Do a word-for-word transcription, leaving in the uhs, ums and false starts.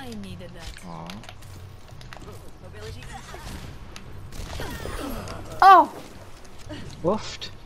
I needed that. Aw. Mobility increased. Oh! Woofed.